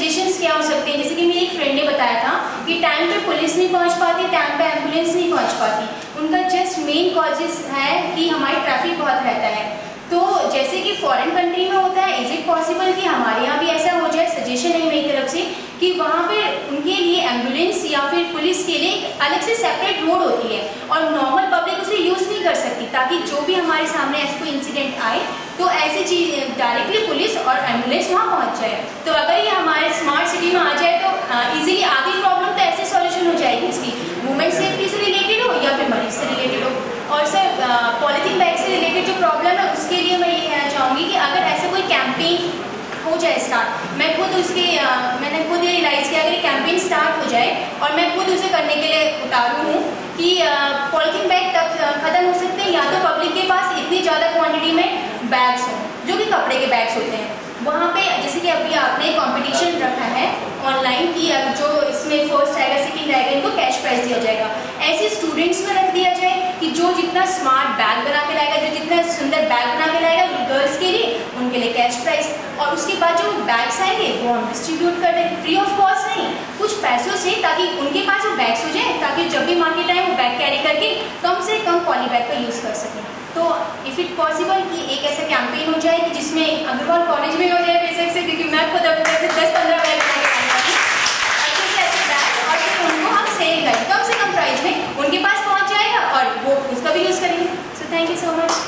Suggestions क्या हो सकते हैं, जैसे कि मेरी एक फ्रेंड ने बताया था कि टाइम पे पुलिस नहीं पहुंच पाती, टाइम पे एम्बुलेंस नहीं पहुंच पाती। उनका जस्ट मेन कॉजेस है कि हमारी ट्रैफिक बहुत रहता है। तो जैसे कि फॉरेन कंट्री में होता है, इज इट पॉसिबल कि हमारे यहाँ भी ऐसा हो जाए? सजेशन है मेरी तरफ से कि वहाँ पे उनके लिए एम्बुलेंस या फिर पुलिस के लिए एक अलग से सेपरेट रोड होती है और नॉर्मल पब्लिक उसे यूज़ नहीं कर सकती, ताकि जो भी हमारे सामने ऐसा कोई इंसिडेंट आए तो ऐसी चीज़ डायरेक्टली पुलिस और एम्बुलेंस वहाँ पहुँच जाए। तो अगर ये हमारे स्मार्ट सिटी में आ जाए तो ईजिली आगे प्रॉब्लम तो ऐसे सॉल्यूशन हो जाएगी उसकी, वुमेन सेफ्टी से रिलेटेड हो या फिर मरीज से रिलेटेड हो। और सर पॉलीथीन बैग से रिलेटेड जो प्रॉब्लम है उसके लिए मैं ये कहना चाहूँगी कि अगर ऐसा कोई कैंपेन हो जाए स्टार्ट, मैं खुद मैंने खुद ये रियलाइज़ किया, अगर ये कैंपेन स्टार्ट हो जाए और मैं खुद उसे करने के लिए उतारू हूँ कि पॉलीथीन बैग तब ख़त्म हो सकते हैं या तो पब्लिक के पास इतनी ज़्यादा क्वांटिटी में बैग्स हों जो कि कपड़े के बैग्स होते हैं। वहाँ पे जैसे कि अभी आपने कंपटीशन रखा है ऑनलाइन कि जो इसमें फर्स्ट आएगा सेकंड आएगा इनको कैश प्राइज दिया जाएगा, ऐसे स्टूडेंट्स में रख दिया जाए कि जो जितना स्मार्ट बैग बना के लाएगा, जो जितना सुंदर बैग बना के लाएगा गर्ल्स के लिए, उनके लिए कैश प्राइज। और उसके बाद जो बैग्स आएंगे वो हम डिस्ट्रीब्यूट कर दें फ्री ऑफ कॉस्ट नहीं, कुछ पैसों से, ताकि उनके पास वो बैग्स हो जाए, ताकि जब भी मार्केट आए वो बैग कैरी करके कम से कम पॉली बैग का यूज़ कर सकें। तो इफ़ इट पॉसिबल कि एक ऐसा कैंपेन हो जाए कि जिसमें अग्रवाल कॉलेज में हो जाए बेसिक से, क्योंकि मैं खुद अपने से 10-15 बैग बना के लाऊंगी अच्छे से अच्छे बैग, और फिर उनको हम सेल करें कम से कम प्राइस में, उनके पास पहुंच जाएगा और वो उसका भी यूज़ करेंगे। So thank you so much.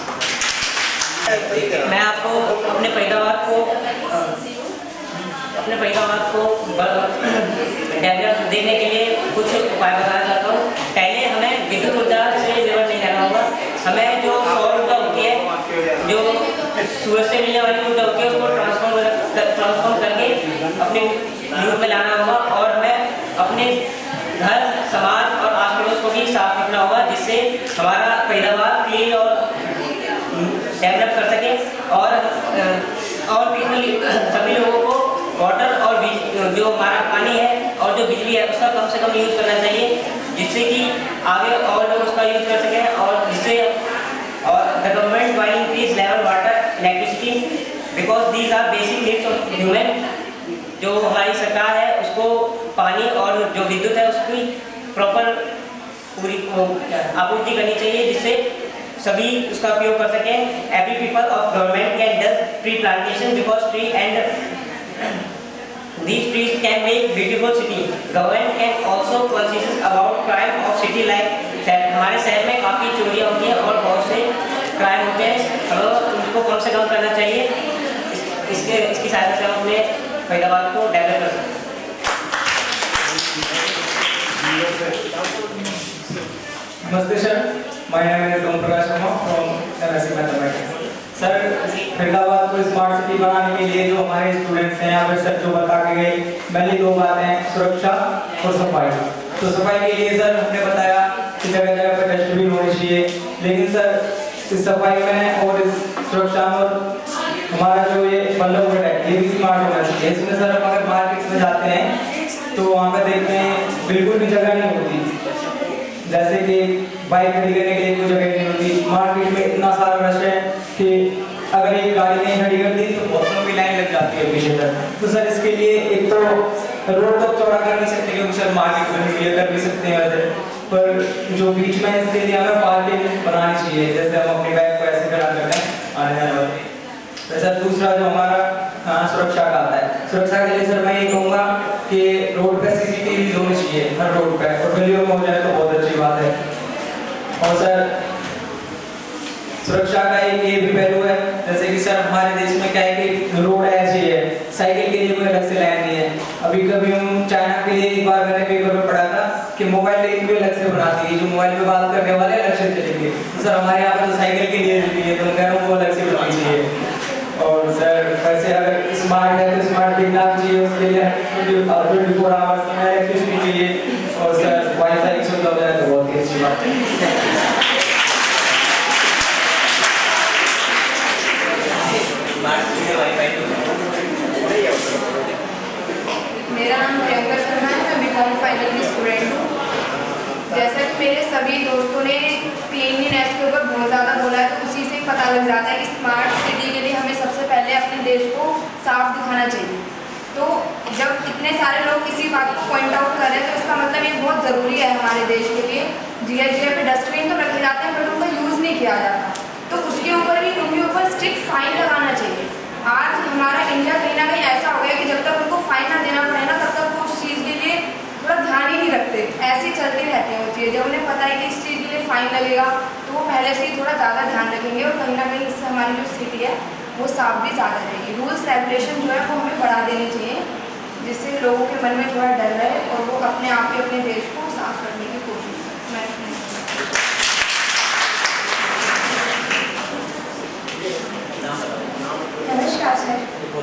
मैं आपको अपने फरीदाबाद को डेवलप देने के लिए कुछ उपाय बताना चाहता हूँ। पहले हमें विद्युत ऊर्जा से निर्भर नहीं रहना होगा, हमें जो सौर ऊर्जा होती है, जो सूरज से मिलने वाली ऊर्जा होती है, उसको ट्रांसफॉर्म करके अपने यूज में लाना होगा। और हमें अपने घर, समाज और आस पड़ोस को भी साफ रखना होगा, जिससे हमारा फरीदाबाद क्लीन और डेवलप कर सके। और सभी लोगों को वाटर और जो हमारा पानी है और जो बिजली है उसका कम से कम यूज़ करना चाहिए, जिससे कि आगे और लोग उसका यूज़ कर सकें। और जिससे the government while increase level water electricity because these are basic needs of human. जो हमारी सरकार है उसको पानी और जो विद्युत है उसकी प्रॉपर पूरी आपूर्ति करनी चाहिए, जिससे सभी उसका उपयोग कर सकें। Every people of government can does tree plantation because tree and these trees can make beautiful city. Government can also conscious about crime of city like that. हमारे शहर में काफ़ी चोरियाँ होती हैं और बहुत से क्राइम होते हैं, हमें उनको कम से कम करना चाहिए। इसकी सहायता से हम अपने फरीदाबाद को डेवलप कर सकते हैं। नमस्ते sir, my name is Prakash Sharma from MSc Mathematics. Sir, Faridabad को स्मार्ट सिटी बनाने के लिए जो हमारे स्टूडेंट्स हैं यहाँ पे सर जो बता के गए, पहली दो बातें हैं सुरक्षा और सफाई। तो सफाई के लिए सर हमने बताया कि जगह जगह पे डस्टबिन होनी चाहिए, लेकिन सर इस सफाई में और इस सुरक्षा में और हमारा जो ये बल्लभ है ये भी स्मार्ट होना चाहिए। इसमें सर हम अगर मार्केट में जाते हैं तो वहाँ पर देखते हैं बिल्कुल भी जगह नहीं होती, जैसे कि बाइक खड़ी करने के लिए कोई जगह नहीं होती। मार्केट में इतना सारा रश है कि अगर एक गाड़ी नहीं खड़ी कर दी तो बहुत लंबी लाइन लग जाती है पीछे तक। तो सर इसके लिए एक तो रोड तो चौड़ा कर नहीं सकते क्योंकि सर मार्केट में क्लियर कर भी सकते हैं वैसे, पर जो बीच में इसके लिए हमें पार्किंग बनानी चाहिए, जैसे हम अपनी बाइक को ऐसे खड़ा करते हैं आने जाने वाले। तो सर दूसरा जो हमारा सुरक्षा का आता है, सुरक्षा के लिए सर मैं ये कहूँगा कि रोड पे CCTV होनी चाहिए हर रोड पे, और गलियों में हो जाए तो बहुत अच्छी बात है। और सर सुरक्षा का एक ये भी पहलू है, जैसे कि सर हमारे देश में क्या है कि रोड ऐसी है, साइकिल के लिए कोई अलग से लाइन नहीं है। अभी कभी हम चाइना के लिए एक बार मैंने पेपर में पढ़ा था कि मोबाइल लेन भी अलग से बनाती है, जो मोबाइल पे बात करने वाले अलग से चलेंगे। तो सर हमारे यहाँ पर तो साइकिल के लिए भी है, तो कह रहा हूँ वो अलग से बनानी चाहिए। और सर वैसे अगर स्मार्ट है तो स्मार्ट दिखना चाहिए, उसके लिए 24 आवर्स में इलेक्ट्रिसिटी चाहिए, और सर वाईफाई की सुविधा हो जाए तो बहुत ही अच्छी बात है। मेरा नाम प्रियंका शर्मा है, मैं बीकॉम फाइनल की स्टूडेंट हूँ। जैसा कि मेरे सभी दोस्तों ने क्लीनलीनेस के ऊपर बहुत ज़्यादा बोला है, तो उसी से पता लग जाता है कि स्मार्ट सिटी के लिए हमें सबसे पहले अपने देश को साफ दिखाना चाहिए। तो जब इतने सारे लोग किसी बात को पॉइंट आउट कर रहे हैं तो इसका मतलब ये बहुत ज़रूरी है हमारे देश के लिए। जगह पे डस्टबिन तो रखे जाते हैं बट उनका यूज़ नहीं किया जाता, तो उसके ऊपर भी उनके ऊपर स्ट्रिक्ट फाइन लगाना चाहिए। आज हमारा इंडिया कहीं ना कहीं ऐसा हो गया कि जब तक उनको फाइन ना देना पड़े ना तब तक वो उस चीज़ के लिए थोड़ा ध्यान ही नहीं रखते, ऐसी चलती रहती हैं वो चीज़ें। जब उन्हें पता है कि इस चीज़ के लिए फाइन लगेगा तो वो पहले से ही थोड़ा ज़्यादा ध्यान रखेंगे और कहीं ना कहीं इससे हमारी जो सिटी है वो साफ भी ज़्यादा रहेगी। रूल्स रेगुलेशन जो है वो हमें बढ़ा देनी चाहिए, जिससे लोगों के मन में थोड़ा डर रहे और वो अपने आप ही अपने देश को साफ करने की कोशिश करें। नमस्कार सर,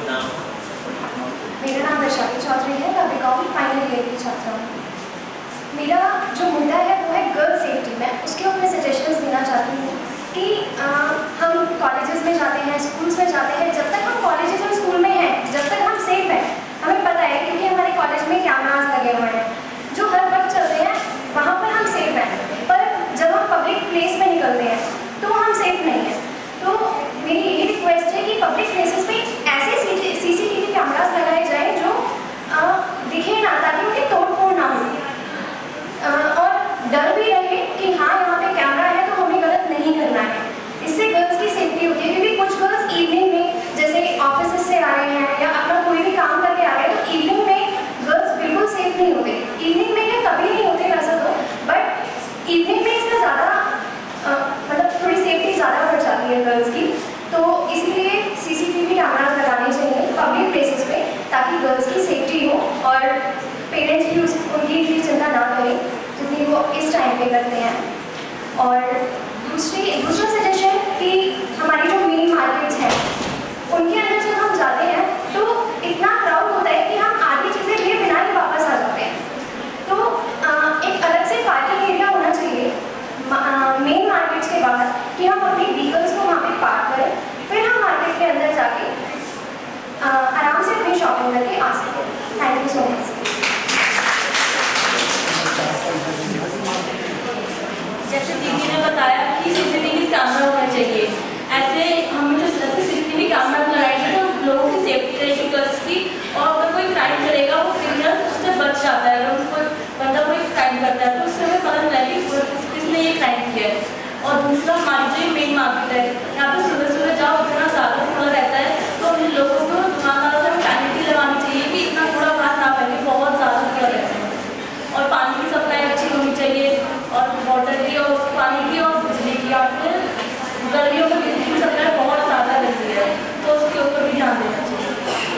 मेरा नाम वैशाली चौधरी है, मैं बीकॉम फाइनल ईयर की छात्रा हूँ। मेरा जो मुद्दा है वो है गर्ल सेफ्टी। मैं उसके ऊपर सजेशंस देना चाहती हूँ कि हम कॉलेजेस में जाते हैं, स्कूल्स में जाते हैं, जब तक हम कॉलेजेस और स्कूल में हैं, जब तक हम सेफ हैं, हमें पता है क्योंकि हमारे कॉलेज में कैमरास लगे हुए हैं जो हर वक्त चलते हैं, वहाँ पर हम सेफ हैं। पर जब हम पब्लिक प्लेस में निकलते हैं तो हम सेफ नहीं हैं। तो मेरी यही रिक्वेस्ट है कि पब्लिक प्लेसेस में ऐसे CCTV कैमरास लगाए जाए जो दिखे ना, ताकि उनकी तोड़-फोड़ ना हो और डर भी रहे कि हाँ यहाँ पे कैमरा है तो हमें गलत नहीं करना है। इससे गर्ल्स की सेफ्टी होती है, क्योंकि कुछ गर्ल्स इवनिंग में जैसे ऑफिस से आ रहे हैं या अपना कोई भी काम करके आ रहे हैं तो इवनिंग में गर्ल्स बिल्कुल सेफ नहीं होते। इवनिंग में क्या कभी नहीं होते वैसा तो, बट इवनिंग में इसका ज़्यादा मतलब थोड़ी सेफ्टी ज़्यादा बढ़ जाती है गर्ल्स की। तो इसलिए CCTV कैमरास लगाने चाहिए पब्लिक प्लेसेस पे, ताकि गर्ल्स की सेफ्टी हो और पेरेंट्स भी उनकी इतनी चिंता ना करें जितनी वो इस टाइम पे करते हैं। और दूसरा सजेशन कि हमारी जो मेन मार्केट्स हैं उनके अंदर जब हम जाते हैं तो इतना क्राउड होता है कि हम आधी चीज़ें लिए बिना ही वापस आ जाते हैं। तो एक अलग से पार्किंग एरिया होना चाहिए मेन मार्केट्स के बाहर कि हम अपनी व्हीकल्स को वहाँ पे पार्क करें, फिर हम मार्केट के अंदर जाके आराम से अपनी शॉपिंग करके आ सकें। Thank you so much. जैसे दीदी ने बताया कि CCTV कैमरा होना चाहिए, ऐसे हम जो CCTV कैमरा लगाएंगे तो लोगों की सेफ्टी रहेगी गर्ल्स की, और अगर कोई क्राइम करेगा वो क्रिमिनल उससे बच जाता है। अगर उसको बंदा कोई क्राइम करता है तो उससे हमें पता लगेगी किसने ये क्राइम किया है। और दूसरा हमारी जो मेन मार्केट है यहाँ पर सुबह सुबह जाओ इतना ज़्यादा कूड़ा रहता है, तो उन लोगों को दुकानदारों को पेनल्टी लगानी चाहिए कि इतना कूड़ा बाहर ना फैले, बहुत ज़्यादा कूड़ा रहता है। और पानी की सप्लाई अच्छी होनी चाहिए, और वाटर की और पानी की और बिजली की। आपको गर्मियों में बिजली की सप्लाई बहुत ज़्यादा रहती है, तो उसके ऊपर भी ध्यान देना चाहिए।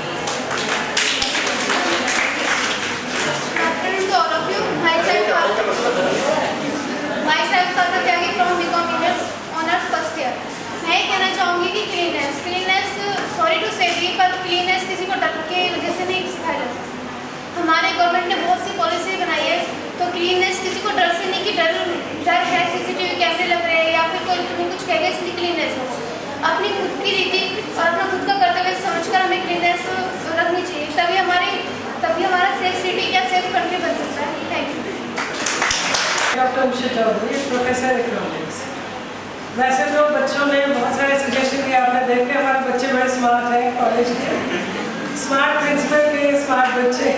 मैं कहना चाहूँगी कि क्लीननेस सॉरी टू से भी, पर क्लीननेस किसी को डर के वजह से नहीं सिखाया जा सकता। हमारे गवर्नमेंट ने बहुत सी पॉलिसी बनाई है, तो क्लीननेस किसी को डर से नहीं कि डर है CCTV कैमरे लग रहे हैं या फिर कोई तुम्हें कुछ कहेगा इसलिए क्लीननेस हो। अपनी खुद की रीति और अपना खुद का कर्तव्य समझकर हमें क्लीननेस रखनी चाहिए, तभी हमारा सेफ सिटी या सेफ कंट्री बन सकता है। Thank you. Doctor Usha Chaudhary, professor economics. वैसे तो बच्चों ने बहुत सारे सजेशन दिए, आपने देखे हमारे बच्चे बड़े स्मार्ट हैं कॉलेज के, स्मार्ट प्रिंसिपल के स्मार्ट बच्चे।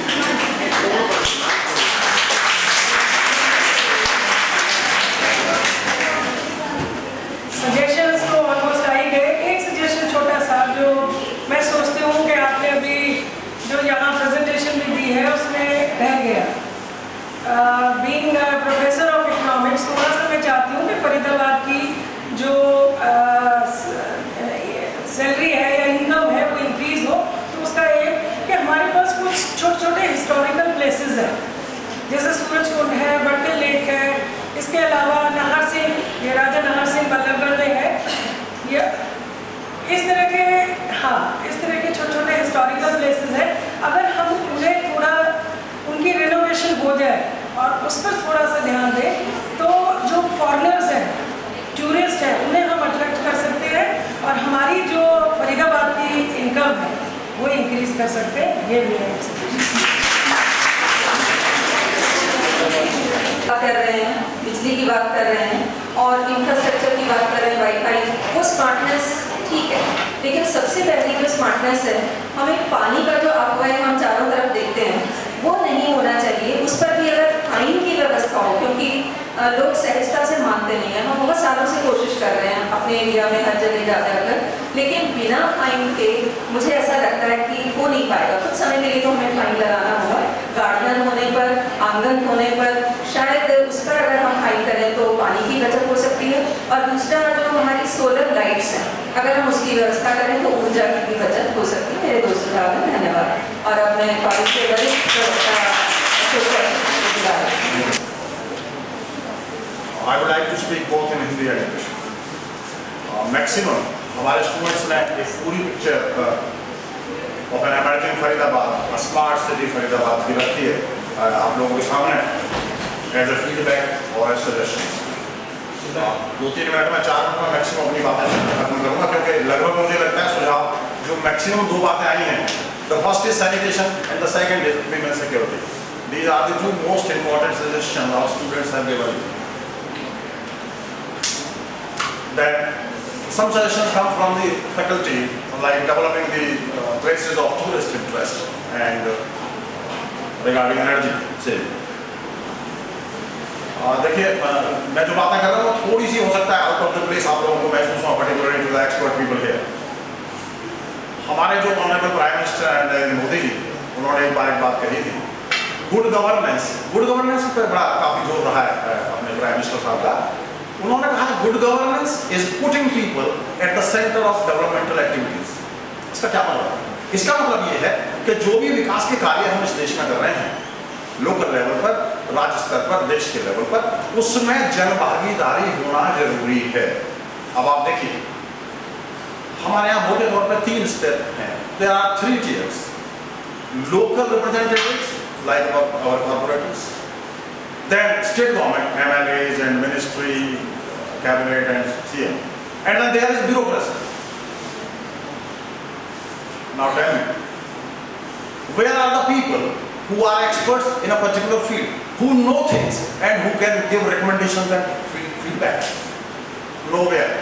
सजेशंस तो ऑलमोस्ट आ ही गए। एक सजेशन छोटा सा जो मैं सोचती हूँ कि आपने अभी जो यहाँ प्रेजेंटेशन भी दी है उसमें रह गया। बीइंग प्रोफेसर ऑफ इकोनॉमिक्स, थोड़ा सा मैं चाहती हूँ कि फरीदाबाद की जो सैलरी है या इनकम है वो इंक्रीज हो। तो उसका एक कि हमारे पास कुछ छोटे छोटे हिस्टोरिकल प्लेसेस हैं, जैसे सूरजकुंड है, बट्टल लेक है, इसके अलावा नाहर सिंह, ये राजा नाहर सिंह बल्लभगढ़ में है, ये इस तरह के छोटे छोटे हिस्टोरिकल प्लेसेस हैं। अगर हम उन्हें थोड़ा उनकी रिनोवेशन हो जाए और उस पर थोड़ा सा ध्यान दें तो जो फॉरेनर्स हैं, टूरिस्ट हैं, उन्हें हम अट्रैक्ट कर सकते हैं और हमारी जो फरीदाबाद की इनकम है वो इंक्रीज कर सकते हैं। ये भी है बात कर रहे हैं, बिजली की बात कर रहे हैं और इंफ्रास्ट्रक्चर की बात कर रहे हैं, वाईफाई, वो स्मार्टनेस ठीक है, लेकिन सबसे पहली जो स्मार्टनेस है, हमें पानी का जो अपव्यय हम चारों तरफ देखते हैं वो नहीं होना चाहिए। उस पर भी अगर फाइन की व्यवस्था हो, क्योंकि लोग सहजता से मानते नहीं हैं। हम बहुत सालों से कोशिश कर रहे हैं अपने एरिया में हर जगह जाकर, लेकिन बिना फाइन के मुझे ऐसा लगता है कि हो नहीं पाएगा। कुछ समय के लिए तो हमें फाइन लगाना होगा, गार्डन होने पर, आंगन होने पर, शायद उस पर अगर हम फाइन करें तो पानी की बचत हो सकती है। और दूसरा जो हमारी सोलर लाइट्स हैं, अगर हम उसकी व्यवस्था करें तो ऊर्जा की भी बचत हो सकती है। मेरे 2 सुझाव हैं, धन्यवाद। और अपने कॉलेज के वरिष्ठ I would like to speak both in Hindi and English. Maximum हमारे स्टूडेंट्स ने एक पूरी picture of an emerging Faridabad, a smart city Faridabad की रखी है आप लोगों के सामने as a feedback और as suggestions. 2-3 मिनट में 4 मिनट में मैक्सिमम अपनी बातें खत्म करूँगा, क्योंकि लगभग मुझे लगता है सुझाव जो मैक्सिमम 2 बातें आई हैं. The first is sanitation and the second is women security. These are the 2 most important suggestions our students have given. Then some suggestions come from the faculty, like developing the traces of tourist interest and regarding energy saving. देखिए मैं जो बातें कर रहा हूँ थोड़ी सी हो सकता है आउट ऑफ द प्लेस आप लोगों को महसूस हो, particularly to the expert people here. हमारे जो honourable prime minister Narendra Modi ji, उन्होंने एक बात कही थी, गुड गवर्नेंस पर बड़ा काफी जोर रहा है अपने प्राइम मिनिस्टर साहब का. उन्होंने कहा good governance is putting people at the centre of developmental activities. इसका क्या मतलब है? इसका मतलब ये है कि जो भी विकास के कार्य हम इस देश में कर रहे हैं, लोकल लेवल पर, राज्य स्तर पर, देश के लेवल पर, उसमें जनभागीदारी होना जरूरी है. अब आप देखिए हमारे यहाँ मोटे तौर पर 3 स्तर हैं. There are 3 tiers. Local representatives like our corporators, then state government, MLAs and ministry, cabinet and CM, and then there is bureaucracy. Now tell me, where are the people who are experts in a particular field, who know things and who can give recommendations and feedback? Nowhere.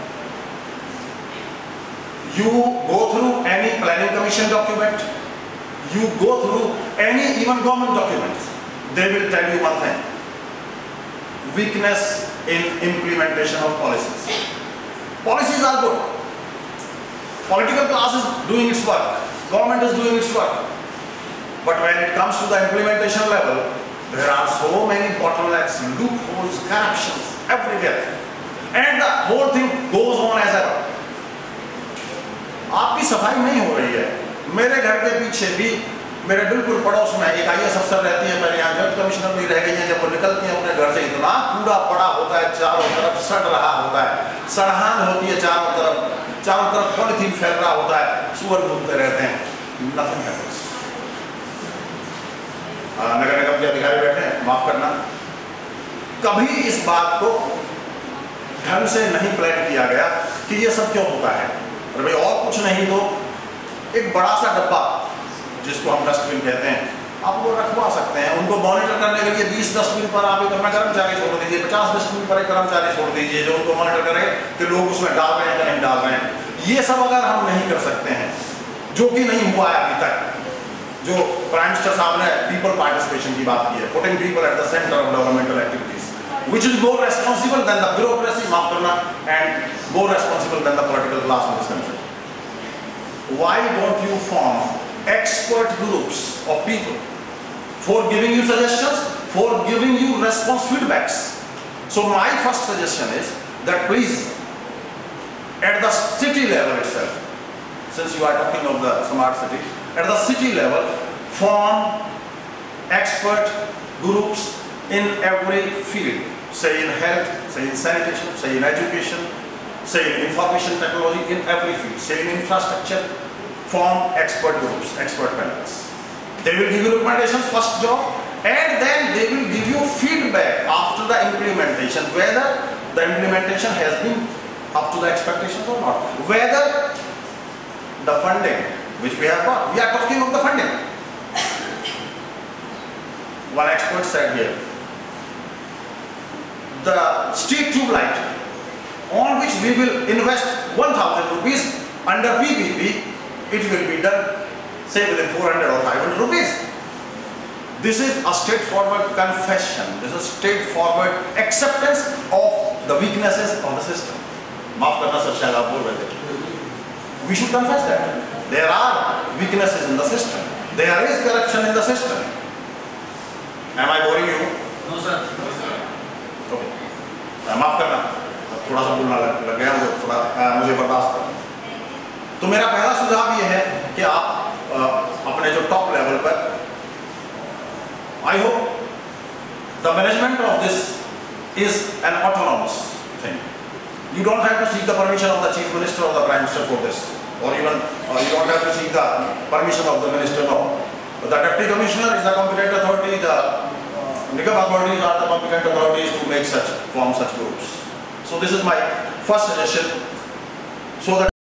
You go through any planning commission document, you go through any even government documents, they will tell you one thing: weakness in implementation of policies. Policies are good. Political class is doing its work. Government is doing its work. But when it comes to the implementation level, there are so many bottlenecks, loopholes, corruptions everywhere. And the whole thing goes on as ever. आपकी सफाई नहीं हो रही है. मेरे घर के पीछे भी मेरे बिल्कुल पड़ोस में एक IAS अफसर रहती है, पहले यहाँ जॉइंट कमिश्नर भी रह गई है. जब वो निकलती है अपने घर से इतना कूड़ा पड़ा होता है, चारों तरफ सड़ रहा होता है, सड़हान होती है चारों तरफ पॉलिथीन फैल रहा होता है, सुअर घूमते रहते हैं. Nothing happens. नगर निगम के अधिकारी बैठे हैं, माफ करना, कभी इस बात को ढंग से नहीं प्लान किया गया कि ये सब क्यों होता है. अरे भाई और कुछ नहीं तो एक बड़ा सा डब्बा जिसको हम डस्टबिन कहते हैं आप वो रखवा सकते हैं. उनको मॉनिटर करने के लिए 20 डस्टबिन पर आप एक अपना कर्मचारी छोड़ दीजिए, 50 डस्टबिन पर एक कर्मचारी छोड़ दीजिए जो उनको मॉनिटर करे कि लोग उसमें डाल रहे हैं या नहीं डाल रहे हैं. ये सब अगर हम नहीं कर सकते हैं, जो कि नहीं हुआ है अभी तक, जो प्राइम मिनिस्टर साहब ने पीपल पार्टिसिपेशन की बात की है, putting people at the centre of developmental activities, which is more responsible than the bureaucracy, maaf karna, and more responsible than the political class in this country. Why don't you form expert groups of people for giving you suggestions, for giving you response feedbacks? So my first suggestion is that please, at the city level itself, since you are talking of the smart city, at the city level, form expert groups in every field, say in health, say in sanitation, say in education, say in information technology, in every field, say in infrastructure. Form expert groups, expert panels. They will give you recommendations, first job, and then they will give you feedback after the implementation, whether the implementation has been up to the expectations or not, whether the funding which we have got, we are talking of the funding. One expert said here, the street tube light on which we will invest 1,000 rupees. Under PPP, it will be done, say, within 400 or 500 rupees. This is a straightforward confession. This is straightforward acceptance of the weaknesses of the system. माफ करना sir, शायद आप बोल रहे थे. We should confess that there are weaknesses in the system. There is corruption in the system. Am I boring you? No sir. Okay. माफ करना, थोड़ा सा बोलना लग गया मुझे बर्दाश्त करो. तो मेरा पहला सुझाव ये है कि आप अपने जो टॉप लेवल पर, I hope the management of this is an autonomous thing. You don't have to seek the permission of the Chief Minister or the Prime Minister for this, or even you don't have to seek the permission of the Minister. No, the Deputy Commissioner is the competent authority. The Nigam authorities are the competent authorities to make form such groups. So this is my first suggestion, so that